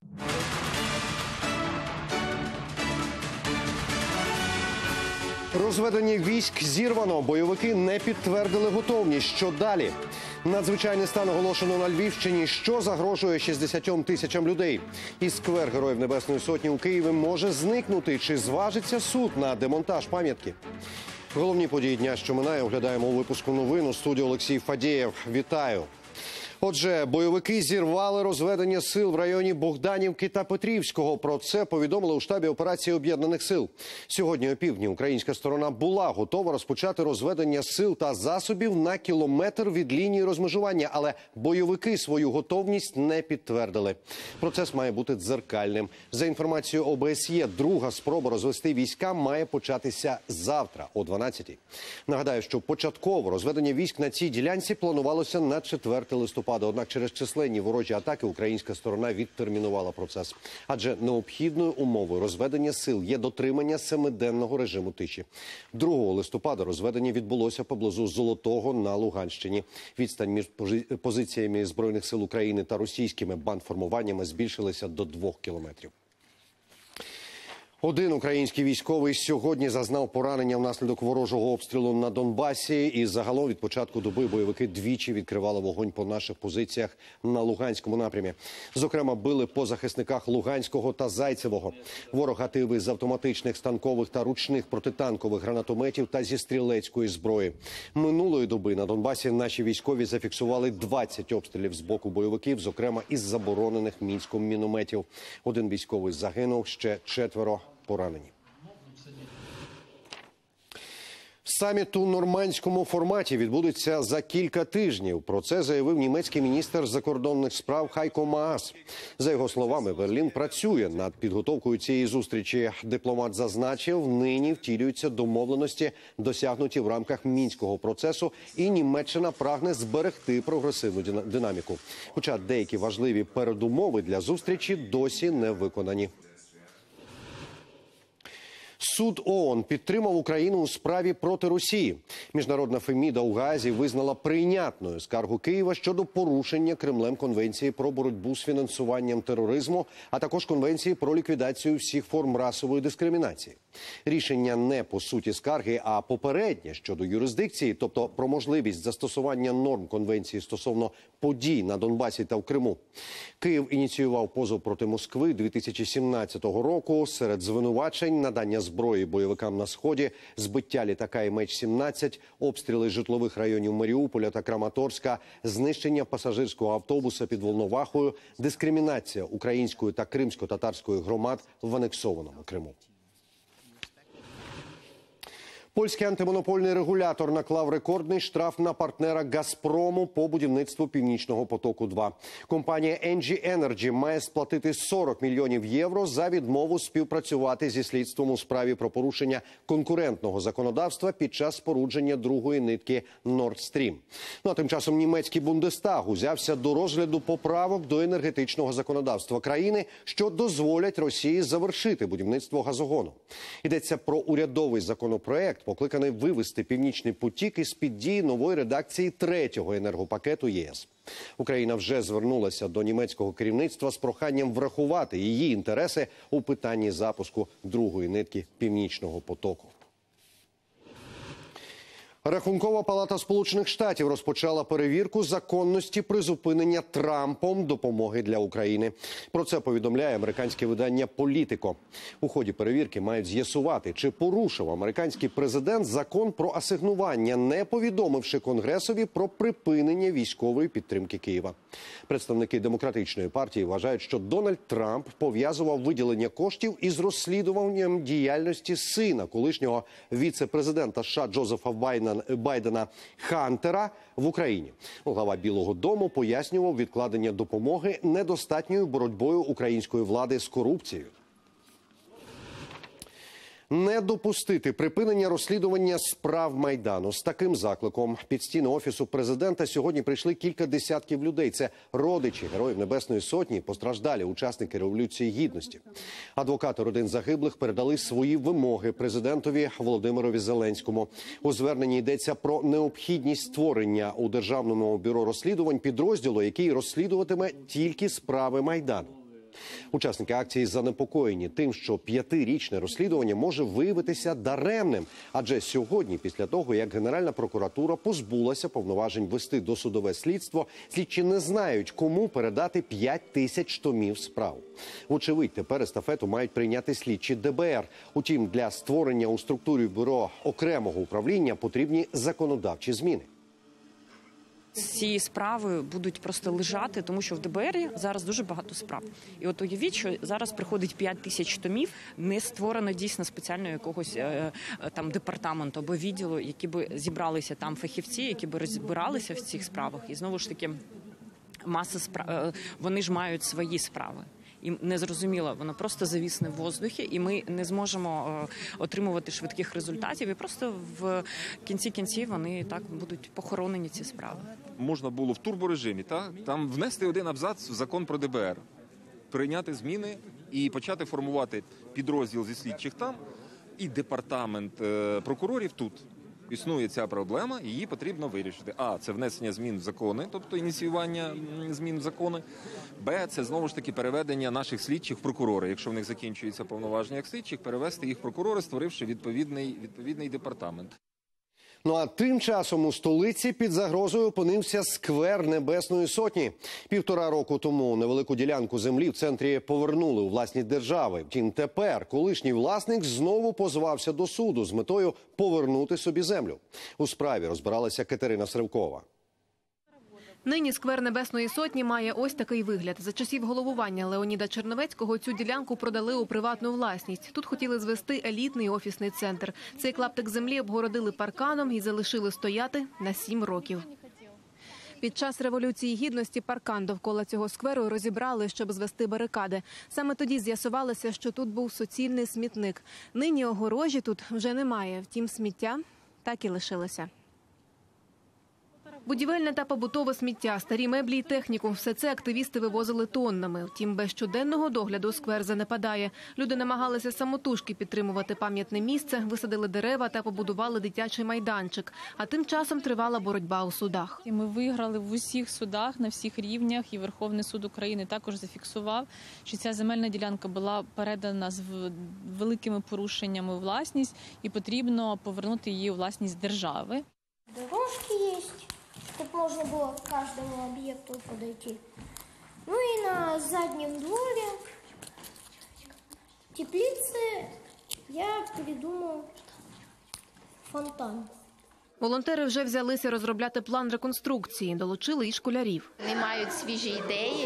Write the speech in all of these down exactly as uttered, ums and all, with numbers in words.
Розведення військ зірвано. Бойовики не підтвердили готовність. Що далі? Надзвичайний стан оголошено на Львівщині. Що загрожує шістдесятьом тисячам людей? І сквер Героїв Небесної Сотні у Києві може зникнути. Чи зважиться суд на демонтаж пам'ятки? Головні події дня, що минає, оглядаємо у випуску новин. У студії Олексій Фадєєв. Вітаю. Отже, бойовики зірвали розведення сил в районі Богданівки та Петрівського. Про це повідомили у штабі операції Об'єднаних сил. Сьогодні опівдні українська сторона була готова розпочати розведення сил та засобів на кілометр від лінії розмежування, але бойовики свою готовність не підтвердили. Процес має бути дзеркальним. За інформацією О Б С Є, друга спроба розвести війська має початися завтра о дванадцятій. Нагадаю, що початково розведення військ на цій ділянці планувалося на четверте листопада. Однак через численні ворожі атаки українська сторона відтермінувала процес. Адже необхідною умовою розведення сил є дотримання семиденного режиму тиші. другого листопада розведення відбулося поблизу Золотого на Луганщині. Відстань між позиціями Збройних сил України та російськими бандформуваннями збільшилася до двох кілометрів. Один український військовий сьогодні зазнав поранення внаслідок ворожого обстрілу на Донбасі. І загалом від початку доби бойовики двічі відкривали вогонь по наших позиціях на Луганському напрямі. Зокрема, били по захисниках Луганського та Зайцевого. Ворог гатив із автоматичних, станкових та ручних протитанкових гранатометів та зі стрілецької зброї. Минулої доби на Донбасі наші військові зафіксували двадцять обстрілів з боку бойовиків, зокрема із заборонених Мінськом мінометів. Один військовий загинув, ще четверо поранені. Саміт у нормандському форматі відбудеться за кілька тижнів. Про це заявив німецький міністр закордонних справ Хайко Маас. За його словами, Берлін працює над підготовкою цієї зустрічі. Дипломат зазначив, нині втілюються домовленості, досягнуті в рамках мінського процесу, і Німеччина прагне зберегти прогресивну динаміку. Хоча деякі важливі передумови для зустрічі досі не виконані. Суд О О Н підтримав Україну у справі проти Росії. Міжнародна Феміда у Гаазі визнала прийнятною скаргу Києва щодо порушення Кремлем Конвенції про боротьбу з фінансуванням тероризму, а також Конвенції про ліквідацію всіх форм расової дискримінації. Рішення не по суті скарги, а попереднє щодо юрисдикції, тобто про можливість застосування норм Конвенції стосовно подій на Донбасі та в Криму. Київ ініціював позов проти Москви дві тисячі сімнадцятого року. Серед звинувачень – надання зброї бойовикам на Сході, збиття літака Ем Ейч сімнадцять, обстріли житлових районів Маріуполя та Краматорська, знищення пасажирського автобуса під Волновахою, дискримінація української та кримсько-татарської громад в анексованому Криму. Польський антимонопольний регулятор наклав рекордний штраф на партнера «Газпрому» по будівництву «Північного потоку-два». Компанія Ен Джі Енерджі має сплатити сорок мільйонів євро за відмову співпрацювати зі слідством у справі про порушення конкурентного законодавства під час спорудження другої нитки Nord Stream. Ну а тим часом німецький Бундестаг узявся до розгляду поправок до енергетичного законодавства країни, що дозволять Росії завершити будівництво газогону. Йдеться про урядовий законопроект, покликаний вивести «Північний потік» із-під дії нової редакції третього енергопакету Є С. Україна вже звернулася до німецького керівництва з проханням врахувати її інтереси у питанні запуску другої нитки «Північного потоку». Рахункова палата Сполучених Штатів розпочала перевірку законності призупинення Трампом допомоги для України. Про це повідомляє американське видання «Політико». У ході перевірки мають з'ясувати, чи порушив американський президент закон про асигнування, не повідомивши Конгресові про припинення військової підтримки Києва. Представники Демократичної партії вважають, що Дональд Трамп пов'язував виділення коштів із розслідуванням діяльності сина колишнього віце-президента США Джозефа Байдена Байдена Хантера в Україні. Глава Білого дому пояснював відкладення допомоги недостатньою боротьбою української влади з корупцією. Не допустити припинення розслідування справ Майдану. З таким закликом під стіни Офісу президента сьогодні прийшли кілька десятків людей. Це родичі Героїв Небесної Сотні, постраждалі учасники Революції Гідності. Адвокати родин загиблих передали свої вимоги президентові Володимирові Зеленському. У зверненні йдеться про необхідність створення у Державному бюро розслідувань підрозділу, який розслідуватиме тільки справи Майдану. Учасники акції занепокоєні тим, що п'ятирічне розслідування може виявитися даремним. Адже сьогодні, після того, як Генеральна прокуратура позбулася повноважень вести досудове слідство, слідчі не знають, кому передати п'ять тисяч томів справ. Вочевидь, тепер естафету мають прийняти слідчі Де Бе Ер. Утім, для створення у структурі бюро окремого управління потрібні законодавчі зміни. Ці справи будуть просто лежати, тому що в Де Бе Ері зараз дуже багато справ. І от уявіть, що зараз приходить п'ять тисяч томів, не створено дійсно спеціального якогось е, там департаменту або відділу, які би зібралися там фахівці, які би розбиралися в цих справах. І знову ж таки, маса справ, вони ж мають свої справи. І незрозуміло, воно просто завісне в воздухі, і ми не зможемо отримувати швидких результатів. І просто в кінці кінців вони так будуть похоронені, ці справи. Можна було в турборежимі, та там внести один абзац в закон про Де Бе Ер, прийняти зміни і почати формувати підрозділ зі слідчих там і департамент прокурорів тут. Існує ця проблема, і її потрібно вирішити. А, це внесення змін в закони, тобто ініціювання змін в закони. Б, це знову ж таки переведення наших слідчих в прокурори. Якщо в них закінчується повноваження як слідчих, перевести їх в прокурори, створивши відповідний, відповідний департамент. Ну а тим часом у столиці під загрозою опинився сквер Небесної Сотні. Півтора року тому невелику ділянку землі в центрі повернули у власність держави. Втім, тепер колишній власник знову позвався до суду з метою повернути собі землю. У справі розбиралася Катерина Сривкова. Нині сквер Небесної Сотні має ось такий вигляд. За часів головування Леоніда Черновецького цю ділянку продали у приватну власність. Тут хотіли звести елітний офісний центр. Цей клаптик землі обгородили парканом і залишили стояти на сім років. Під час Революції Гідності паркан довкола цього скверу розібрали, щоб звести барикади. Саме тоді з'ясувалося, що тут був суцільний смітник. Нині огорожі тут вже немає, втім сміття так і лишилося. Будівельне та побутове сміття, старі меблі і техніку – все це активісти вивозили тоннами. Втім, без щоденного догляду сквер занепадає. Люди намагалися самотужки підтримувати пам'ятне місце, висадили дерева та побудували дитячий майданчик. А тим часом тривала боротьба у судах. Ми виграли в усіх судах, на всіх рівнях, і Верховний суд України також зафіксував, що ця земельна ділянка була передана з великими порушеннями у власність і потрібно повернути її у власність держави. Дорожки є. Чтобы можно было к каждому объекту подойти. Ну и на заднем дворе теплицы я придумал фонтан. Волонтери вже взялися розробляти план реконструкції, долучили і школярів. Вони мають свіжі ідеї,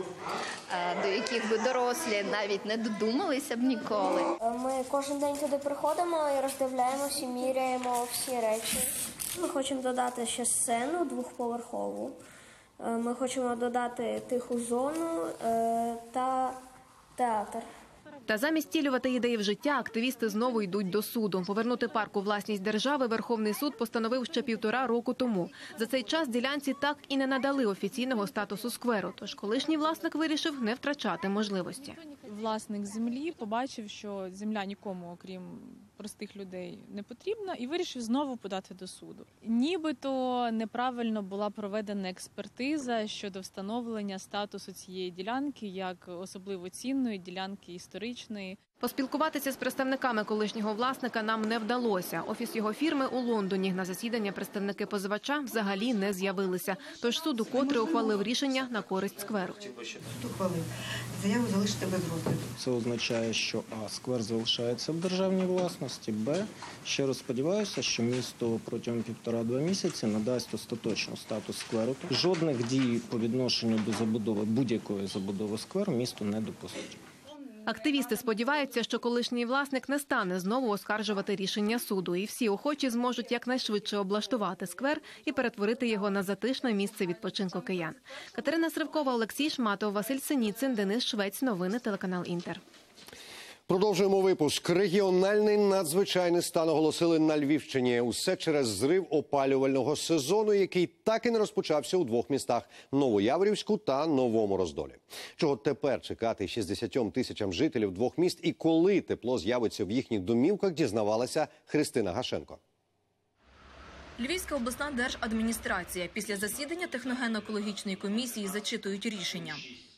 до яких би дорослі навіть не додумалися б ніколи. Ми кожен день туди приходимо і роздивляємося, міряємо всі речі. Ми хочемо додати ще сцену двохповерхову. Ми хочемо додати тиху зону та театр. Та замість втілювати ідеї в життя, активісти знову йдуть до суду. Повернути парк у власність держави Верховний суд постановив ще півтора року тому. За цей час ділянці так і не надали офіційного статусу скверу. Тож колишній власник вирішив не втрачати можливості. Власник землі побачив, що земля нікому, окрім простих людей, не потрібна, і вирішив знову подати до суду. Нібито неправильно була проведена експертиза щодо встановлення статусу цієї ділянки як особливо цінної ділянки історичної. Поспілкуватися з представниками колишнього власника нам не вдалося. Офіс його фірми у Лондоні. На засідання представники позивача взагалі не з'явилися. Тож суд укотре ухвалив рішення на користь скверу. Ухвалив. Заяву залишити без розгляду. Це означає, що а, сквер залишається в державній власності, б, ще раз сподіваюся, що місто протягом півтора-два місяці надасть остаточно статус скверу. Жодних дій по відношенню до забудови, будь-якої забудови скверу місто не допустить. Активісти сподіваються, що колишній власник не стане знову оскаржувати рішення суду. І всі охочі зможуть якнайшвидше облаштувати сквер і перетворити його на затишне місце відпочинку киян. Катерина Сривкова, Олексій Шматов, Василь Синіцин, Денис Швець. Новини телеканал Інтер. Продовжуємо випуск. Регіональний надзвичайний стан оголосили на Львівщині. Усе через зрив опалювального сезону, який так і не розпочався у двох містах – Новояворівську та Новому Роздолі. Чого тепер чекати шістдесятьом тисячам жителів двох міст і коли тепло з'явиться в їхніх домівках, дізнавалася Христина Гашенко. Львівська обласна держадміністрація після засідання техногенно-екологічної комісії зачитують рішення.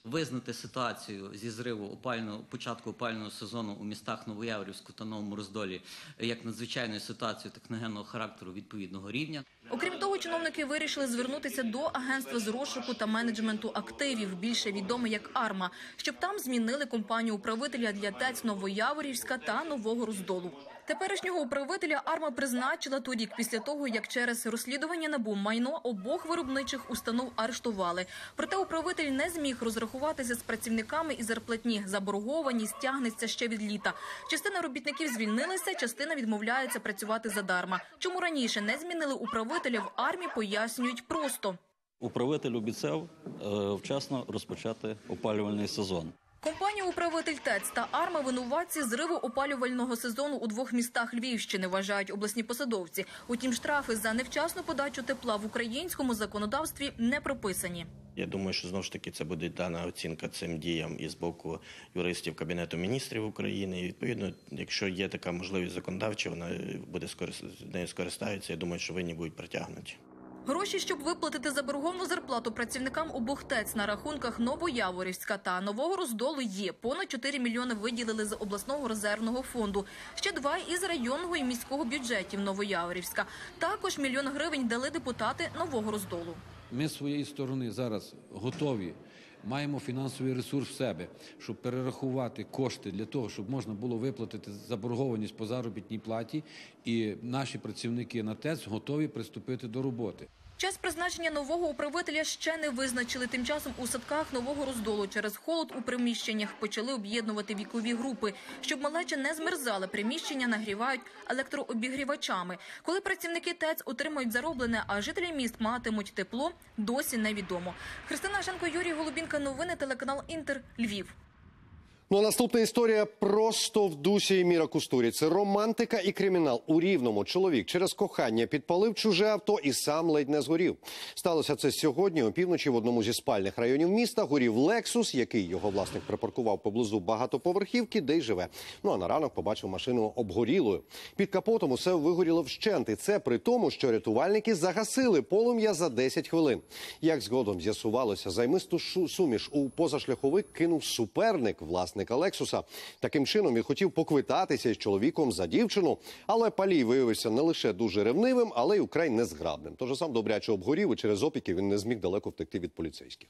Визнати ситуацію зі зриву опального, початку опального сезону у містах Новояворівську та Новому Роздолі як надзвичайною ситуацією техногенного характеру відповідного рівня. Окрім того, чиновники вирішили звернутися до агентства з розшуку та менеджменту активів, більше відоме як АРМА, щоб там змінили компанію управителя для ТЕЦ Новояворівська та Нового Роздолу. Теперішнього управителя АРМА призначила торік після того, як через розслідування НАБУ майно обох виробничих установ арештували. Проте управитель не зміг розрахуватися з працівниками і зарплатні. Заборгованість тягнеться ще від літа. Частина робітників звільнилася, частина відмовляється працювати задарма. Чому раніше не змінили управителя в АРМі, пояснюють просто. Управитель обіцяв вчасно розпочати опалювальний сезон. Компанія-управитель ТЕЦ та АРМА винуватці зриву опалювального сезону у двох містах Львівщини, вважають обласні посадовці. Утім, штрафи за невчасну подачу тепла в українському законодавстві не прописані. Я думаю, що знову ж таки це буде дана оцінка цим діям і з боку юристів Кабінету міністрів України. І відповідно, якщо є така можливість законодавча, вона буде нею скористаються. Я думаю, що винні будуть притягнуті. Гроші, щоб виплатити заборговану зарплату працівникам обох ТЕЦ на рахунках Новояворівська та Нового Роздолу є. Понад чотири мільйони виділили з обласного резервного фонду. Ще два із районного і міського бюджетів Новояворівська. Також мільйон гривень дали депутати Нового Роздолу. Ми з своєї сторони зараз готові, маємо фінансовий ресурс в себе, щоб перерахувати кошти для того, щоб можна було виплатити заборгованість по заробітній платі, і наші працівники на ТЕЦ готові приступити до роботи. Час призначення нового управителя ще не визначили. Тим часом у садках Нового Роздолу через холод у приміщеннях почали об'єднувати вікові групи. Щоб малеча не змерзала, приміщення нагрівають електрообігрівачами. Коли працівники ТЕЦ отримають зароблене, а жителі міст матимуть тепло, досі невідомо. Христина Шенко, Юрій Голубінка, новини, телеканал Інтер, Львів. Ну а наступна історія просто в дусі Міра Кустуріці. Романтика і кримінал. У Рівному чоловік через кохання підпалив чуже авто і сам ледь не згорів. Сталося це сьогодні опівночі в одному зі спальних районів міста. Горів «Лексус», який його власник припаркував поблизу багатоповерхівки, де й живе. Ну а на ранок побачив машину обгорілою. Під капотом усе вигоріло вщент. І це при тому, що рятувальники загасили полум'я за десять хвилин. Як згодом з'ясувалося, займисту суміш у позашляховик кинув суперник власне «Лексуса». Таким чином він хотів поквитатися із чоловіком за дівчину, але палій виявився не лише дуже ревнивим, але й украй незграбним. Тож сам добряче обгорів і через опіки він не зміг далеко втекти від поліцейських.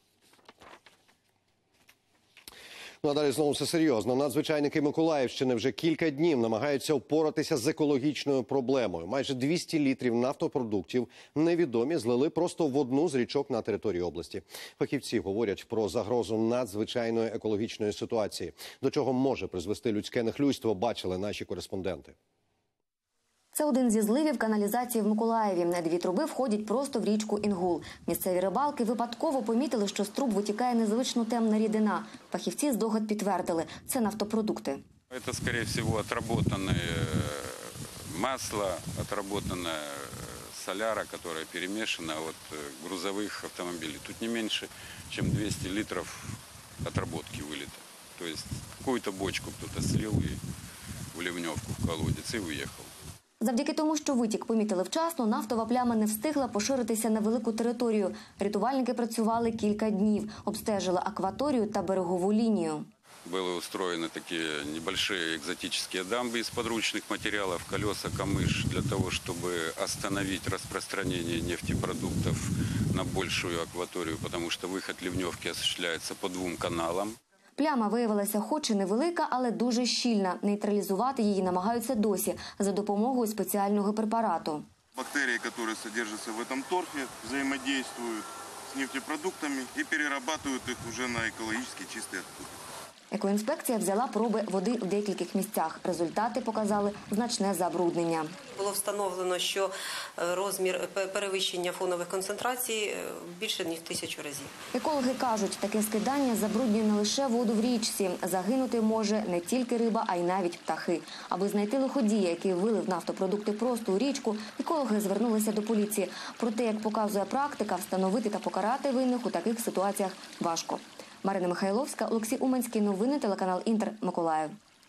Ну а далі знову все серйозно. Надзвичайники Миколаївщини вже кілька днів намагаються впоратися з екологічною проблемою. Майже двісті літрів нафтопродуктів невідомі злили просто в одну з річок на території області. Фахівці говорять про загрозу надзвичайної екологічної ситуації. До чого може призвести людське нехлюйство, бачили наші кореспонденти. Це один зі зливів каналізації в Миколаєві. Дві труби входять просто в річку Інгул. Місцеві рибалки випадково помітили, що з труб витікає незвично темна рідина. Фахівці здогад підтвердили – це нафтопродукти. Це, скоріше всього, отработане масло, отработана соляра, яка перемішана від грузових автомобілів. Тут не менше, ніж двісті літрів отработки вилито. Тобто, якусь бочку хтось слив в ливневку в колодязь і уїхав. Завдяки тому, що витік помітили вчасно, нафтова пляма не встигла поширитися на велику територію. Рятувальники працювали кілька днів, обстежили акваторію та берегову лінію. Были устроены такие небольшие экзотические дамбы из подручных материалов, колеса, камыш, для того, чтобы остановить распространение нефтепродуктов на большую акваторию, потому что выход ливневки осуществляется по двум каналам. Пляма виявилася хоч і невелика, але дуже щільна. Нейтралізувати її намагаються досі за допомогою спеціального препарату. Бактерии, які содержаться в цьому торфі, взаимодействуют з нефтепродуктами і перерабатывают їх вже на екологічно чисті відходи. Екоінспекція взяла проби води в декількох місцях. Результати показали значне забруднення. Було встановлено, що розмір перевищення фонових концентрацій більше, ніж тисячу разів. Екологи кажуть, таке скидання забруднює не лише воду в річці. Загинути може не тільки риба, а й навіть птахи. Аби знайти лиходія, який вилив нафтопродукти просто у річку, екологи звернулися до поліції. Проте, як показує практика, встановити та покарати винних у таких ситуаціях важко. Марина Михайловська, Олексій Уманський. Новини, телеканал Інтер, Миколаїв.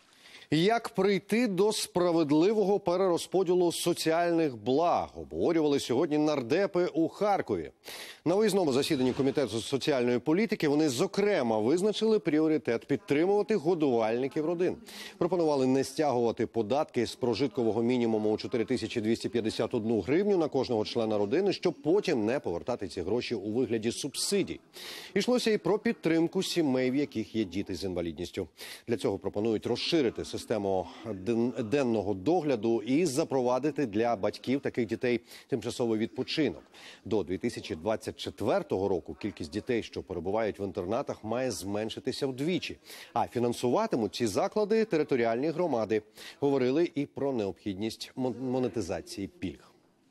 Як прийти до справедливого перерозподілу соціальних благ? Обговорювали сьогодні нардепи у Харкові. На виїзному засіданні Комітету соціальної політики вони, зокрема, визначили пріоритет підтримувати годувальників родин. Пропонували не стягувати податки з прожиткового мінімуму у чотири тисячі двісті п'ятдесят одну гривню на кожного члена родини, щоб потім не повертати ці гроші у вигляді субсидій. Йшлося і про підтримку сімей, в яких є діти з інвалідністю. Для цього пропонують розширити систему денного догляду і запровадити для батьків таких дітей тимчасовий відпочинок. До дві тисячі двадцять четвертого року кількість дітей, що перебувають в інтернатах, має зменшитися вдвічі. А фінансуватимуть ці заклади територіальні громади. Говорили і про необхідність монетизації пільг.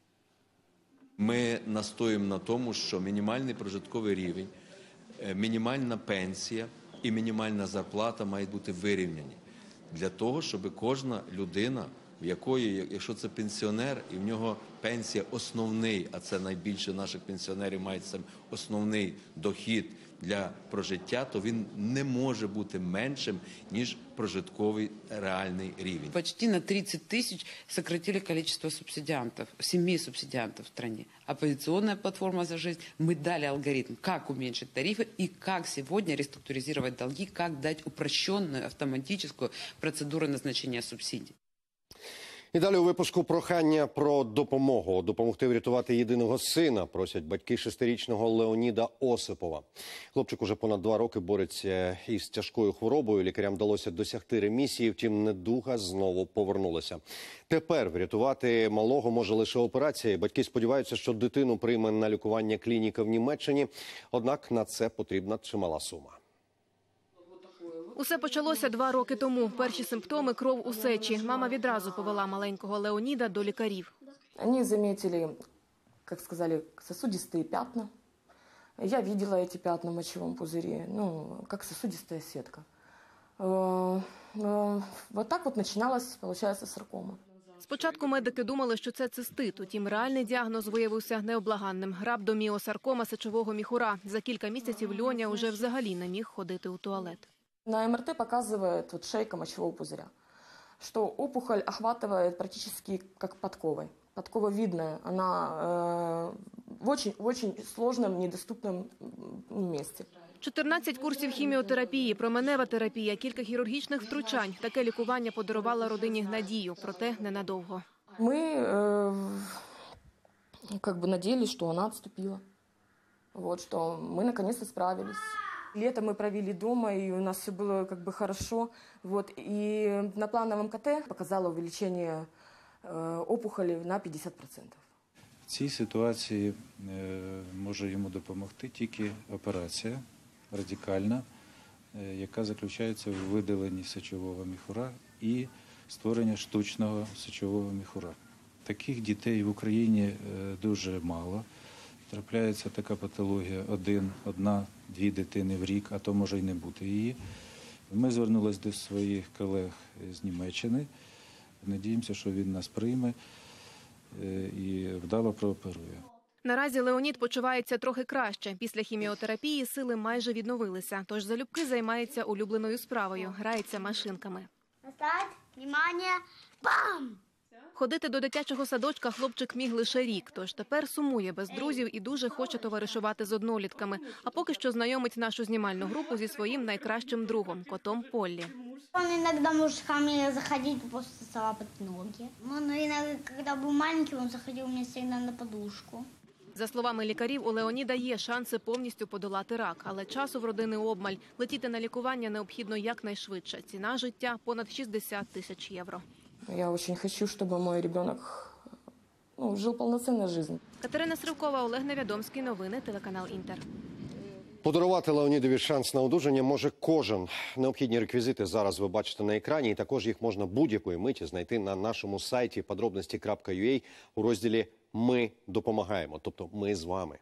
Ми настоюємо на тому, що мінімальний прожитковий рівень, мінімальна пенсія і мінімальна зарплата мають бути вирівняні. Для того, щоб кожна людина, в якої, якщо це пенсіонер, і в нього пенсія основний, а це найбільше наших пенсіонерів мають сам основний дохід для прожиття, то він не може бути меншим, ніж прожитковий реальний рівень. Почти на тридцать тысяч сократили количество субсидиантов, семей субсидиантов в стране. Оппозиционная платформа «За жизнь», мы дали алгоритм, как уменьшить тарифы и как сегодня реструктуризировать долги, как дать упрощенную автоматическую процедуру назначения субсидий. І далі у випуску прохання про допомогу. Допомогти врятувати єдиного сина просять батьки шестирічного Леоніда Осипова. Хлопчик уже понад два роки бореться із тяжкою хворобою. Лікарям вдалося досягти ремісії, втім недуга знову повернулася. Тепер врятувати малого може лише операція. Батьки сподіваються, що дитину прийме на лікування клініка в Німеччині. Однак на це потрібна чимала сума. Усе почалося два роки тому. Перші симптоми – кров у сечі. Мама відразу повела маленького Леоніда до лікарів. Вони замітили, як сказали, сосудисті п'ятна. Я бачила ці п'ятна в мочовому пузирі, ну, як сосудиста сітка. Вот так вот починалась, виходить, саркома. Спочатку медики думали, що це цистит, утім реальний діагноз виявився необлаганним – рhabdomyosarcoma сечового міхура. За кілька місяців Льоня уже взагалі не міг ходити у туалет. На МРТ показывает вот шейка мочевого пузыря, что опухоль охватывает практически как подковой. Подкова видная, она э, в, очень, в очень сложном, недоступном месте. чотирнадцять курсів хіміотерапії, променева терапія, кілька хірургічних втручань. Таке лікування подарувало родині надію, проте ненадовго. Ми э, как бы надеялись, что она отступила, вот, что мы наконец-то справились. Лето мы провели дома, и у нас все было как бы хорошо. Вот, и на плановом КТ показало увеличение э, опухоли на п'ятдесят відсотків. В цій ситуації е, може йому допомогти тільки операція радикальна, е, яка заключається в видаленні сечового міхура і створення штучного сечового міхура. Таких дітей в Україні е, дуже мало. Трапляється така патологія один, одна, дві дитини в рік, а то може й не бути її. Ми звернулися до своїх колег з Німеччини. Надіємося, що він нас прийме і вдало прооперує. Наразі Леонід почувається трохи краще. Після хіміотерапії сили майже відновилися. Тож залюбки займається улюбленою справою – грається машинками. Настать, внимание, бам! Ходити до дитячого садочка хлопчик міг лише рік, тож тепер сумує без друзів і дуже хоче товаришувати з однолітками. А поки що знайомить нашу знімальну групу зі своїм найкращим другом – котом Поллі. Он иногда может ко мне заходить, просто царапать ноги. Он иногда, когда был маленький, он заходил мне всегда на подушку. За словами лікарів, у Леоніда є шанси повністю подолати рак, але часу в родини обмаль. Летіти на лікування необхідно якнайшвидше. Ціна життя – понад шістдесят тисяч євро. Я очень хочу, чтобы мой ребенок ну, жил полноценной жизнью. Катерина Сривкова, Олег Невядомський. Новини, телеканал «Інтер». Подарувати Леонідові шанс на одужання може кожен. Необхідні реквізити зараз ви бачите на екрані, і також їх можна будь-якої миті знайти на нашому сайті подробності крапка ю а у розділі «Ми допомагаємо», тобто ми з вами.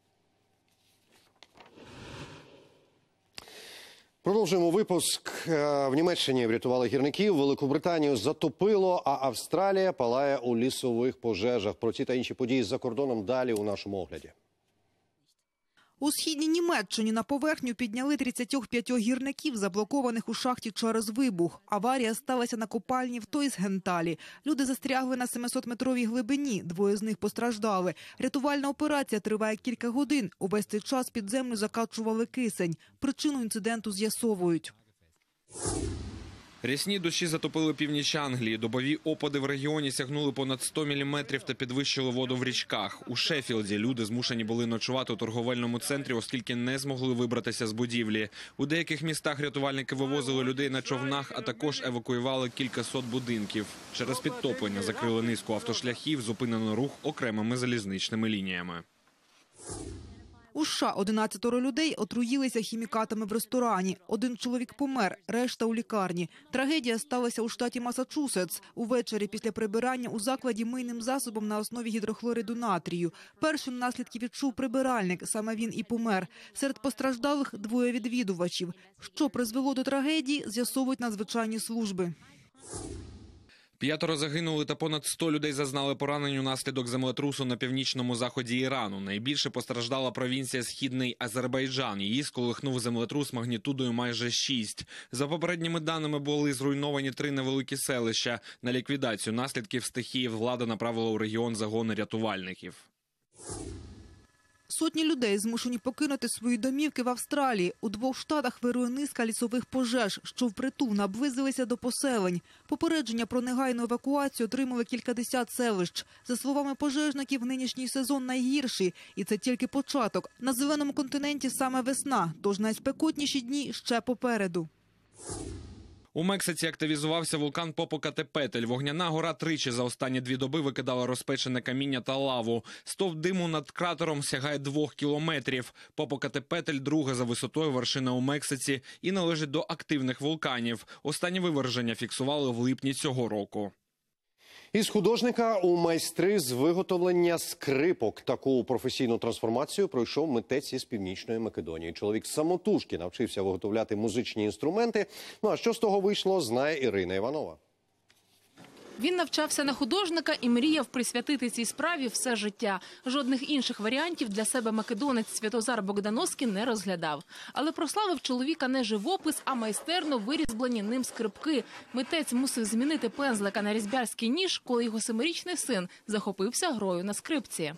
Продовжуємо випуск. В Німеччині врятували гірників, Великобританію затопило, а Австралія палає у лісових пожежах. Про ці та інші події за кордоном далі у нашому огляді. У східній Німеччині на поверхню підняли тридцять п'ять гірників, заблокованих у шахті через вибух. Аварія сталася на копальні в Тойсгенталі. Люди застрягли на семисотметровій глибині, двоє з них постраждали. Рятувальна операція триває кілька годин. Увесь цей час під землю закачували кисень. Причину інциденту з'ясовують. Рясні дощі затопили північ Англії. Добові опади в регіоні сягнули понад сто міліметрів та підвищили воду в річках. У Шеффілді люди змушені були ночувати у торговельному центрі, оскільки не змогли вибратися з будівлі. У деяких містах рятувальники вивозили людей на човнах, а також евакуювали кількасот будинків. Через підтоплення закрили низку автошляхів, зупинено рух окремими залізничними лініями. У США одинадцятеро людей отруїлися хімікатами в ресторані. Один чоловік помер, решта у лікарні. Трагедія сталася у штаті Масачусетс. Увечері після прибирання у закладі мийним засобом на основі гідрохлориду натрію. Першим наслідки відчув прибиральник, саме він і помер. Серед постраждалих двоє відвідувачів. Що призвело до трагедії, з'ясовують надзвичайні служби. П'ятеро загинули та понад сто людей зазнали поранень унаслідок землетрусу на північному заході Ірану. Найбільше постраждала провінція Східний Азербайджан. Її сколихнув землетрус магнітудою майже шість. За попередніми даними були зруйновані три невеликі селища. На ліквідацію наслідків стихії влада направила у регіон загони рятувальників. Сотні людей змушені покинути свої домівки в Австралії. У двох штатах вирує низка лісових пожеж, що впритул наблизилися до поселень. Попередження про негайну евакуацію отримали кількадесят селищ. За словами пожежників, нинішній сезон найгірший. І це тільки початок. На зеленому континенті саме весна, тож найспекотніші дні ще попереду. У Мексиці активізувався вулкан Попокатепетель. Вогняна гора тричі за останні дві доби викидала розпечене каміння та лаву. Стовп диму над кратером сягає двох кілометрів. Попокатепетель – друга за висотою вершина у Мексиці і належить до активних вулканів. Останні виверження фіксували в липні цього року. Із художника у майстри з виготовлення скрипок. Таку професійну трансформацію пройшов митець із Північної Македонії. Чоловік самотужки навчився виготовляти музичні інструменти. Ну а що з того вийшло, знає Ірина Іванова. Він навчався на художника і мріяв присвятити цій справі все життя. Жодних інших варіантів для себе македонець Святозар Богдановський не розглядав. Але прославив чоловіка не живопис, а майстерно вирізблені ним скрипки. Митець мусив змінити пензлика на різьбярський ніж, коли його семирічний син захопився грою на скрипці.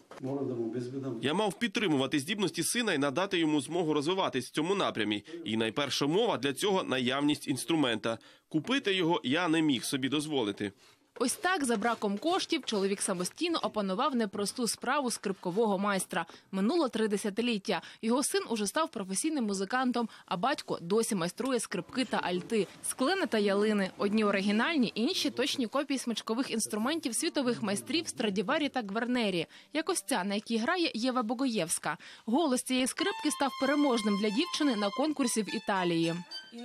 Я мав підтримувати здібності сина і надати йому змогу розвиватись в цьому напрямі. І найперша умова для цього – наявність інструмента. Купити його я не міг собі дозволити. Ось так, за браком коштів, чоловік самостійно опанував непросту справу скрипкового майстра. Минуло три десятиліття. Його син уже став професійним музикантом, а батько досі майструє скрипки та альти. Склени та ялини. Одні оригінальні, інші – точні копії смичкових інструментів світових майстрів Страдіварі та Гварнері. Як ось ця, на якій грає Єва Богоєвська. Голос цієї скрипки став переможним для дівчини на конкурсі в Італії.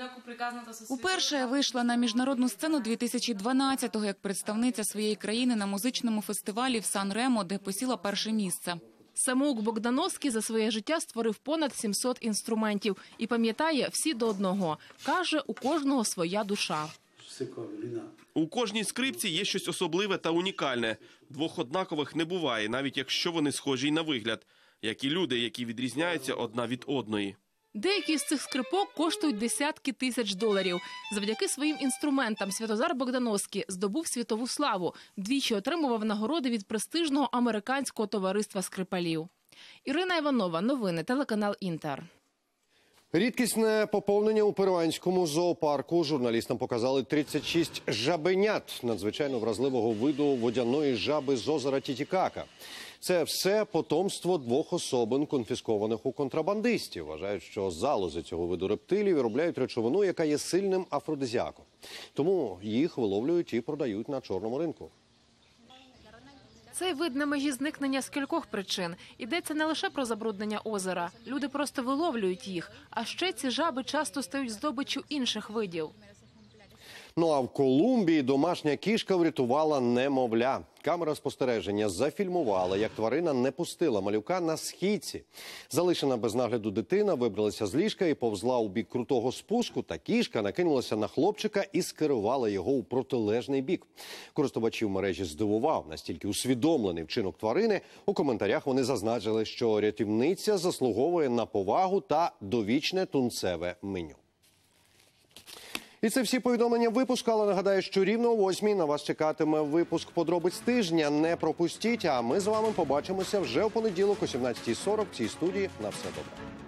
Уперше я вийшла на міжнародну сцену дві тисячі дванадцятого як представниця своєї країни на музичному фестивалі в Сан-Ремо, де посіла перше місце. Самоук Богдановський за своє життя створив понад сімсот інструментів і пам'ятає всі до одного. Каже, у кожного своя душа. У кожній скрипці є щось особливе та унікальне. Двох однакових не буває, навіть якщо вони схожі й на вигляд. Як і люди, які відрізняються одна від одної. Деякі з цих скрипок коштують десятки тисяч доларів. Завдяки своїм інструментам Святозар Богдановський здобув світову славу. Двічі отримував нагороди від престижного американського товариства скрипалів. Ірина Іванова, новини, телеканал Інтер. Рідкісне поповнення у перуанському зоопарку. Журналістам показали тридцять шість жабенят надзвичайно вразливого виду водяної жаби з озера Тітікака. Це все потомство двох особин, конфіскованих у контрабандистів. Вважають, що залози цього виду рептилій виробляють речовину, яка є сильним афродизіаком. Тому їх виловлюють і продають на чорному ринку. Цей вид на межі зникнення з кількох причин. Йдеться не лише про забруднення озера. Люди просто виловлюють їх. А ще ці жаби часто стають здобиччю інших видів. Ну а в Колумбії домашня кішка врятувала немовля. Камера спостереження зафільмувала, як тварина не пустила малюка на східці. Залишена без нагляду дитина вибралася з ліжка і повзла у бік крутого спуску, та кішка накинулася на хлопчика і скерувала його у протилежний бік. Користувачів мережі здивував настільки усвідомлений вчинок тварини. У коментарях вони зазначили, що рятівниця заслуговує на повагу та довічне тунцеве меню. І це всі повідомлення випуску, але нагадаю, що рівно о восьмій на вас чекатиме випуск подробиць тижня. Не пропустіть, а ми з вами побачимося вже у понеділок о сімнадцятій сорок в цій студії. На все добре.